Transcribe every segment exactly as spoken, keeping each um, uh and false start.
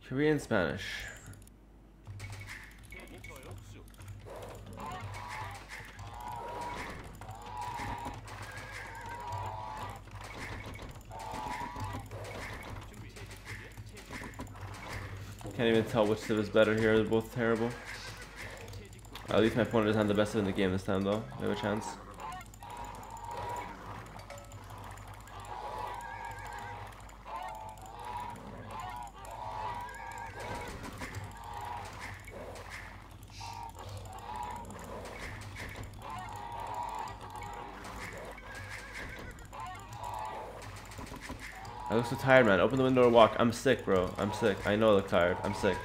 Korean, Spanish. Can't even tell which civ is better here. They're both terrible. At least my opponent doesn't have the best civ in the game this time, though. We have a chance. I look so tired, man. Open the window or walk. I'm sick, bro. I'm sick. I know I look tired. I'm sick.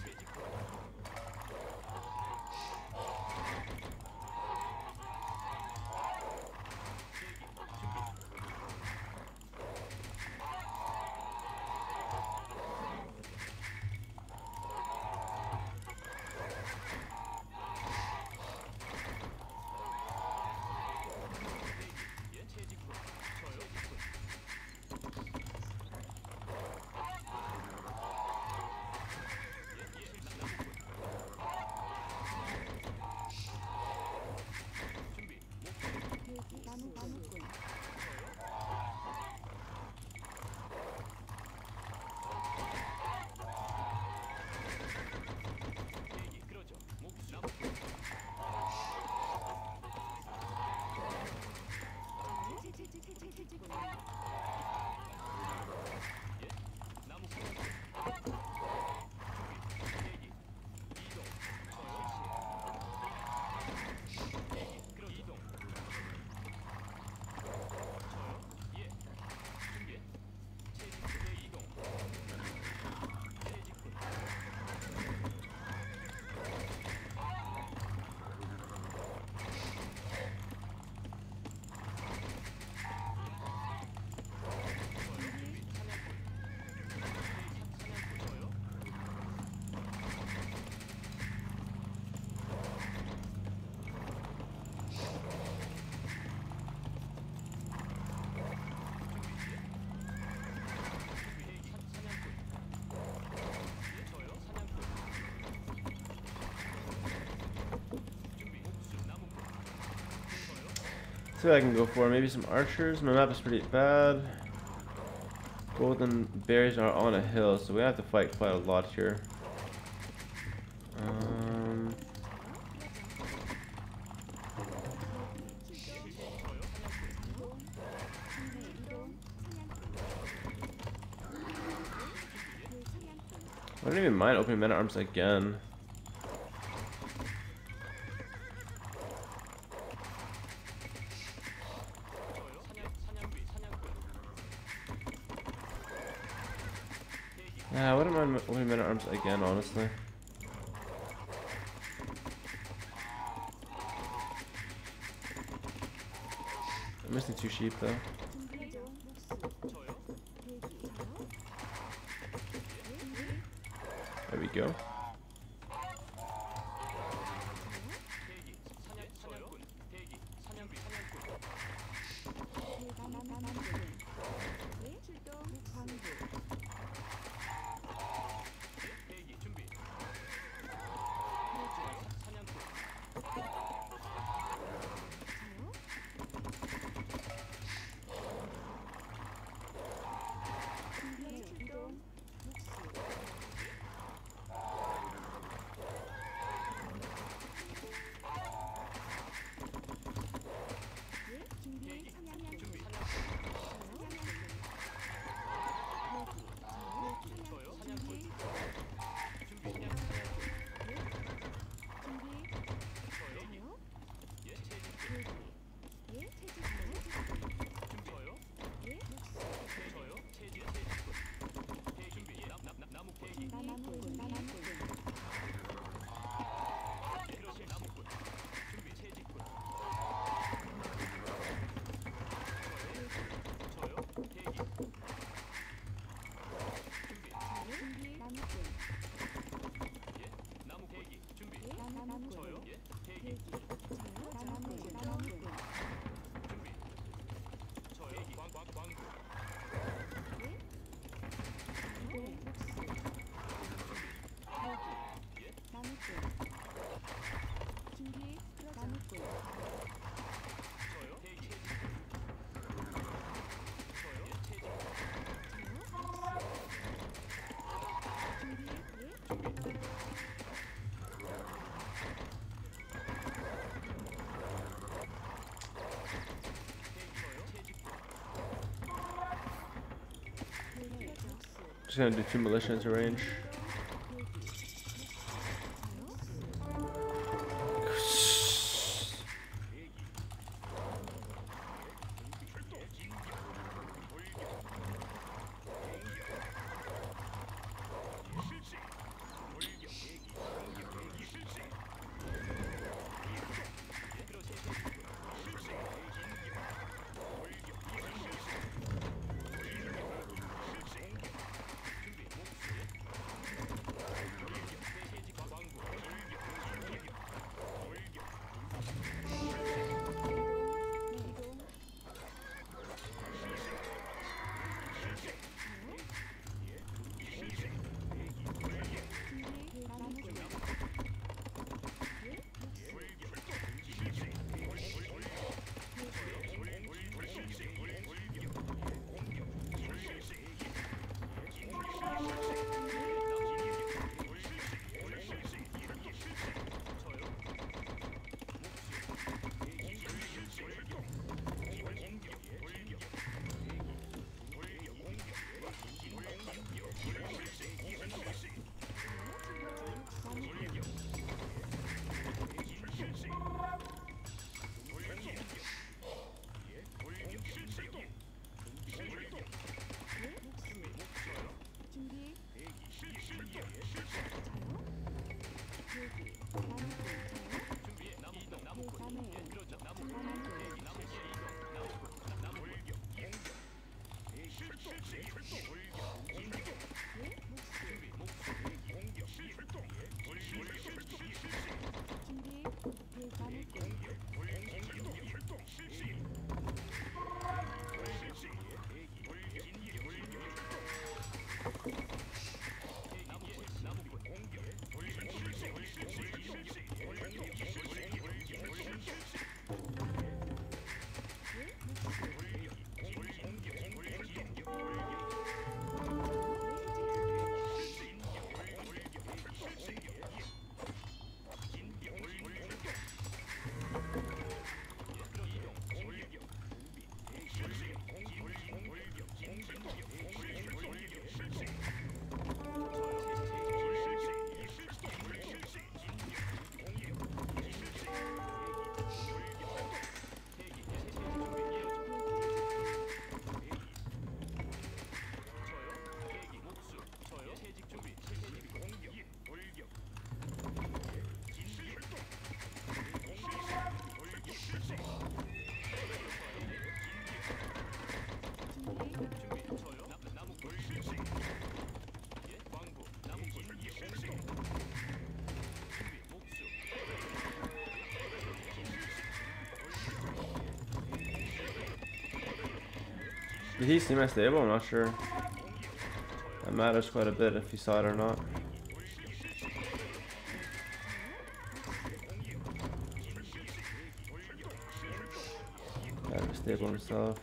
See what I can go for. Maybe some archers. My map is pretty bad. Golden berries are on a hill, so we have to fight quite a lot here. Um, I don't even mind opening men at arms again. Yeah, I wouldn't mind opening men at arms again, honestly. I'm missing two sheep though. There we go. Just gonna do two militia into range. Did he see my stable? I'm not sure. That matters quite a bit if he saw it or not. Got a stable himself.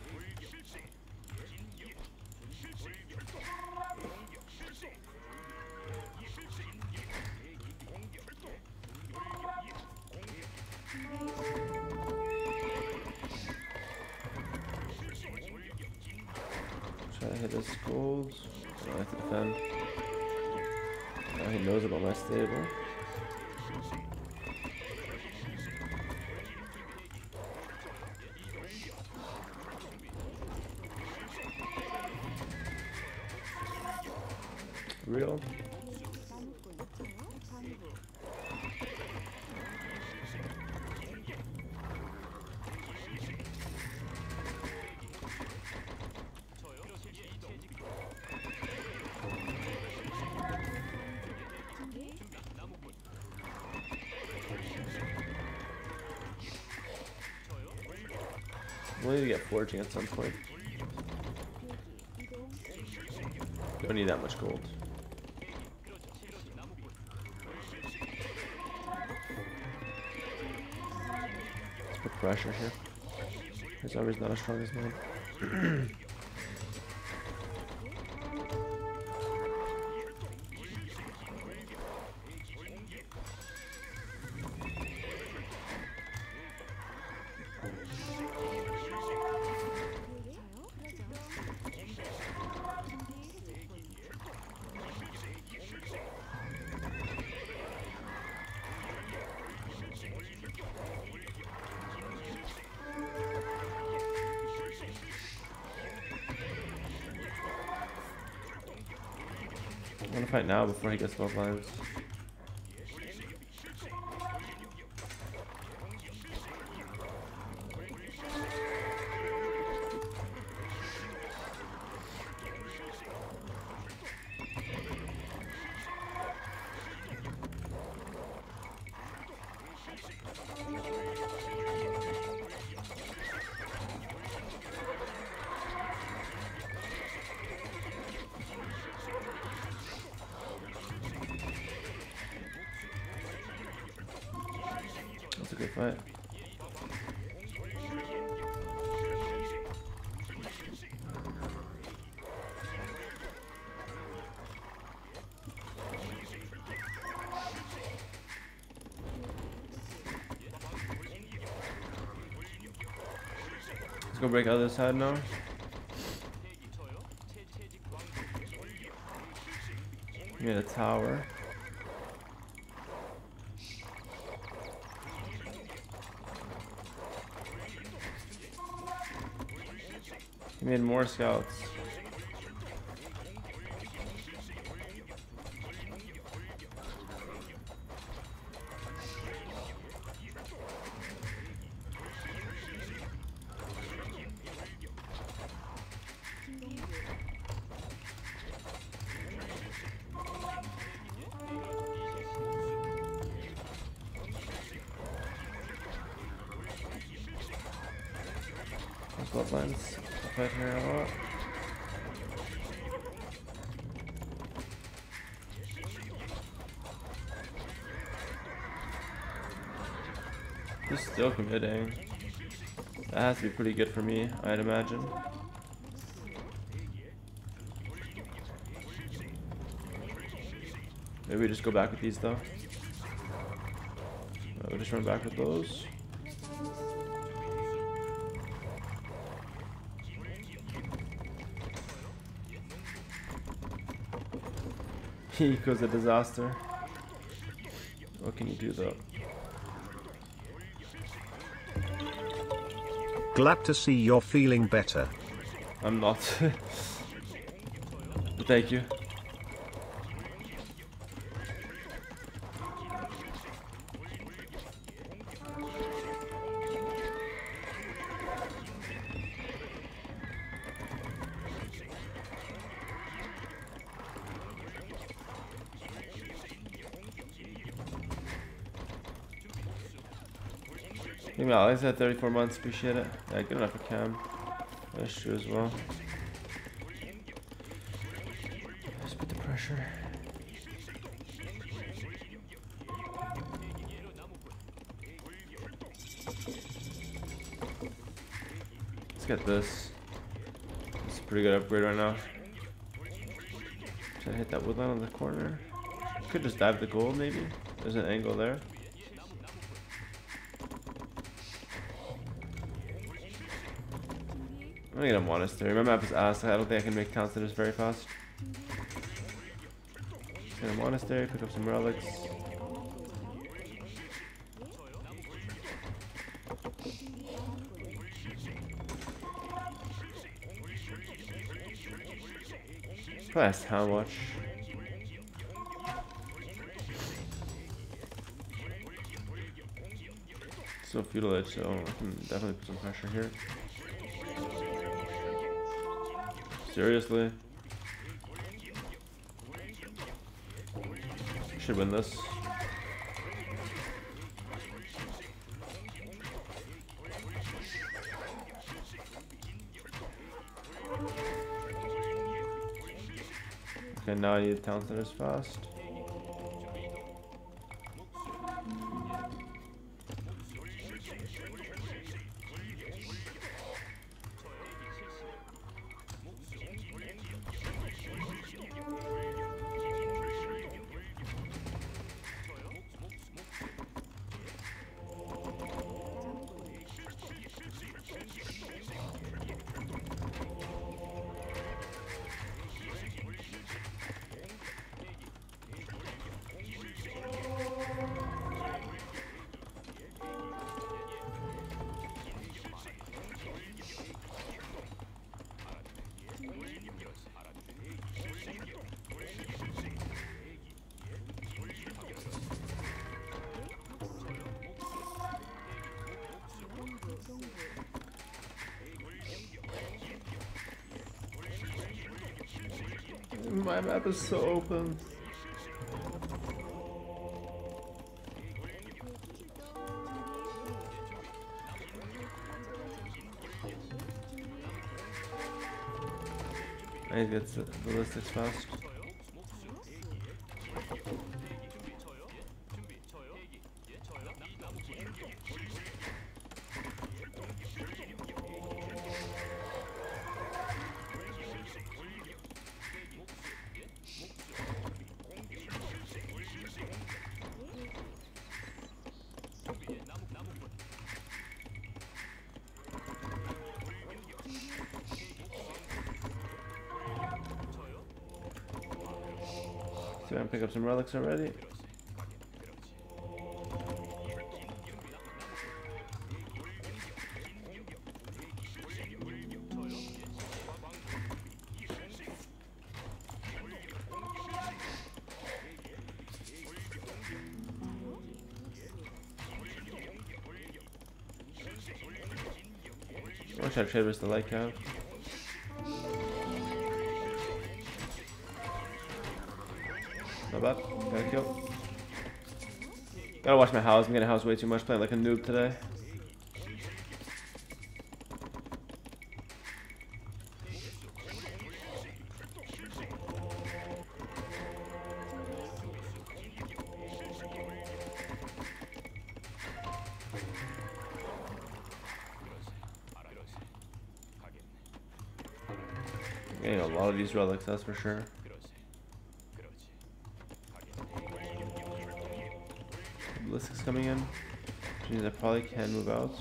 Try to hit his goals. I don't have to defend. Now he knows about my stable. Real. We'll need to get foraging at some point. Don't need that much gold. Let's put pressure here. His armor's not as strong as mine. I'm gonna fight now before he gets both lines. That's a good fight. Let's go break other side now. Give me the tower. He made more scouts. Bloodlines. I'll fight here a lot. He's still committing. That has to be pretty good for me, I'd imagine. Maybe we just go back with these though. Uh, we'll just run back with those. Eco's a disaster. What can you do though? Glad to see you're feeling better. I'm not. Thank you. Maybe I said thirty-four months, appreciate it. Yeah, good enough for Cam. That's true as well. Just put the pressure. Let's get this. It's a pretty good upgrade right now. Should I hit that woodland on the corner? Could just dive the gold maybe. There's an angle there. I'm gonna get a monastery. My map is ass. I don't think I can make town centers very fast. Get a monastery, pick up some relics. Probably has town watch. Still feudal edge, so I can definitely put some pressure here. Seriously? Should win this. Okay, now I need town centers fast. My map is so open. I need to get the ballistics fast. So I'm gonna pick up some relics already. I wish I trade with the light cap. Not bad. Got a kill. Gotta watch my house. I'm getting house way too much. Playing like a noob today. Getting a lot of these relics, that's for sure. Ballistics coming in, which means I probably can move out.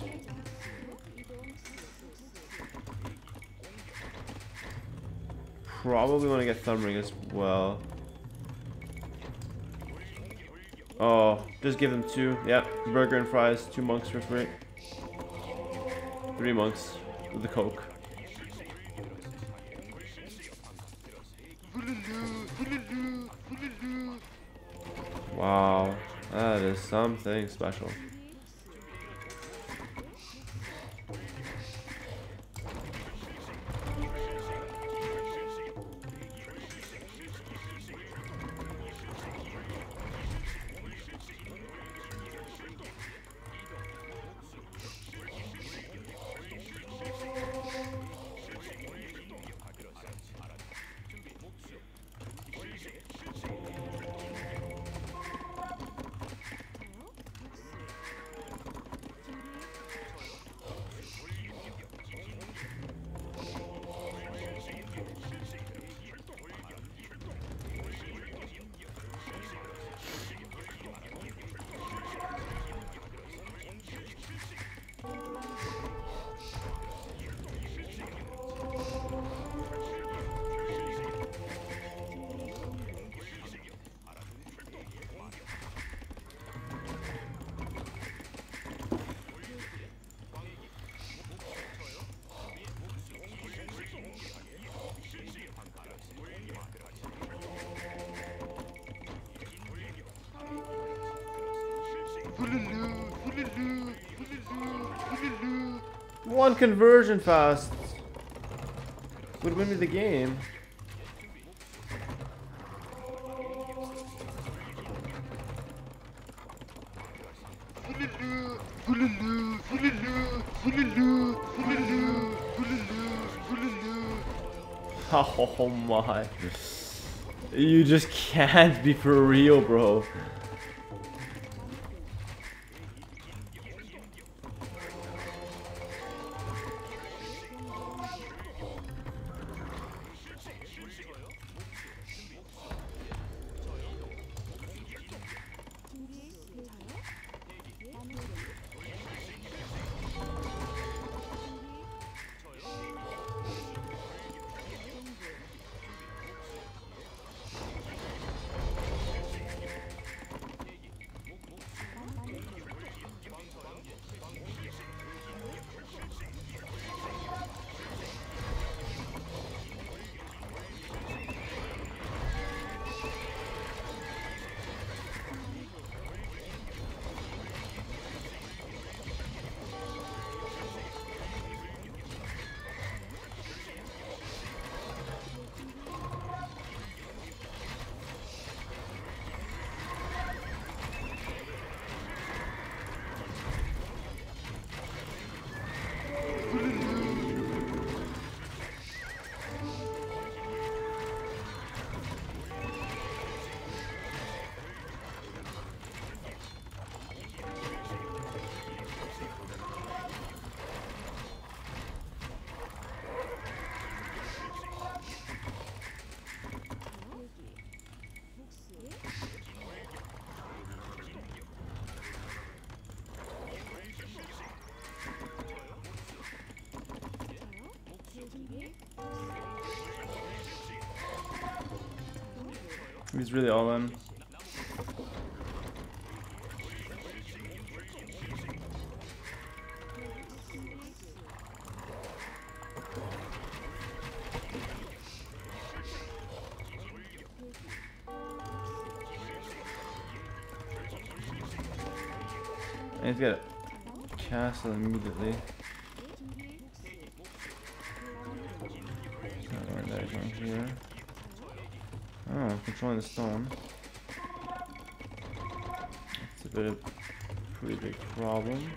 Probably want to get Thumb Ring as well. Oh, just give them two. Yep, burger and fries, two monks for free. Three monks with the coke. Wow, that is something special. One conversion fast would win me the game. Oh my. You just can't be for real, bro. He's really all in. I need to get a castle immediately. Alright, there's one here. Oh, controlling the stone. That's a bit of a pretty big problem.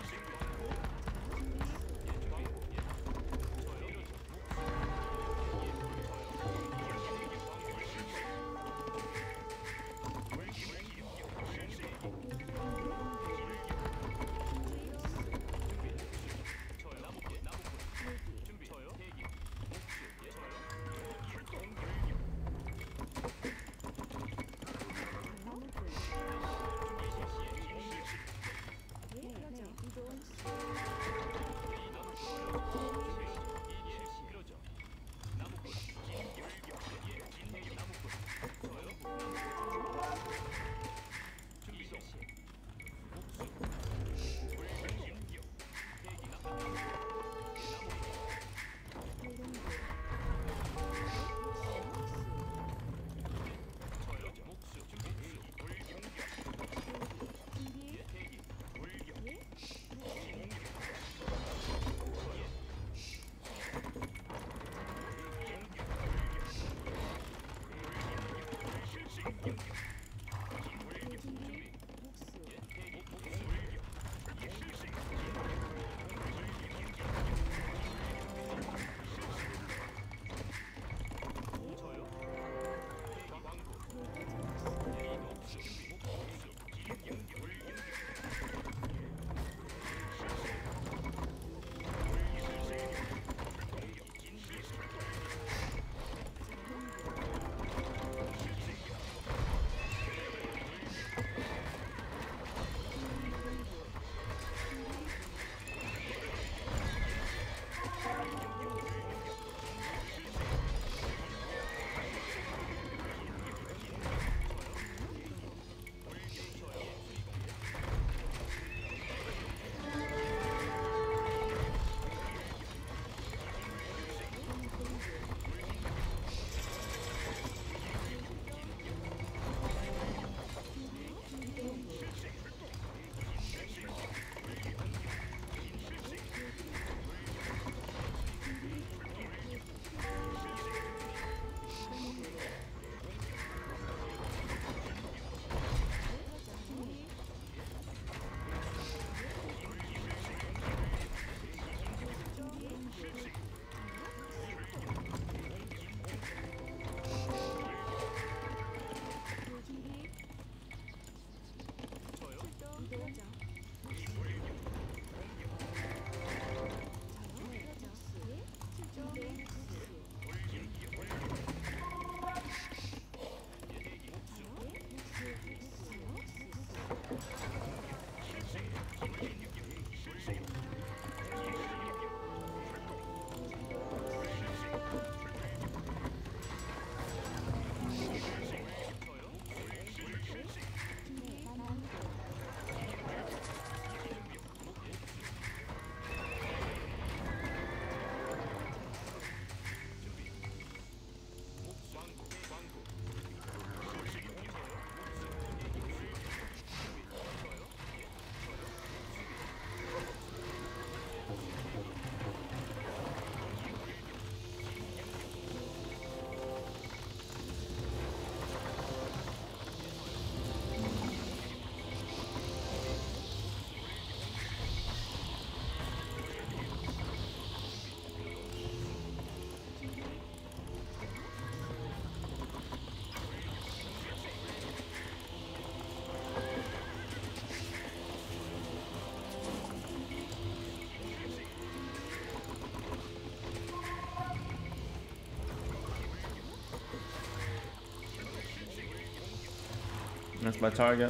That's my target.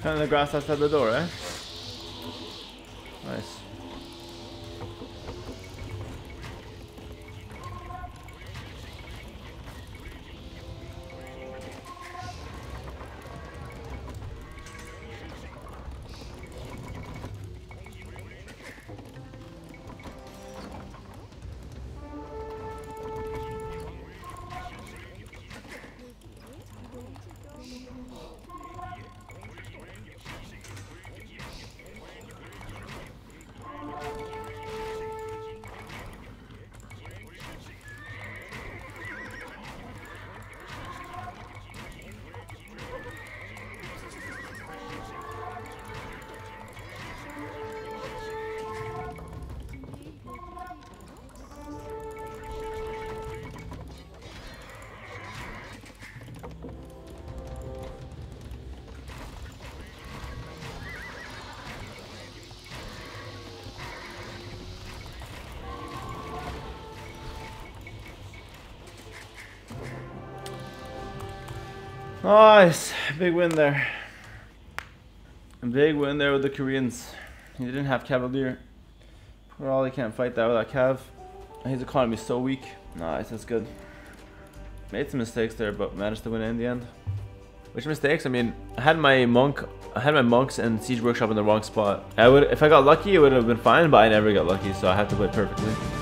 Cutting the grass outside the door, eh? Nice. Nice, big win there. A big win there with the Koreans. He didn't have Cavalier. Poor all, he can't fight that without Cav. His economy is so weak. Nice, that's good. Made some mistakes there, but managed to win it in the end. Which mistakes? I mean, I had my monk, I had my monks and siege workshop in the wrong spot. I would, if I got lucky, it would have been fine, but I never got lucky, so I had to play perfectly.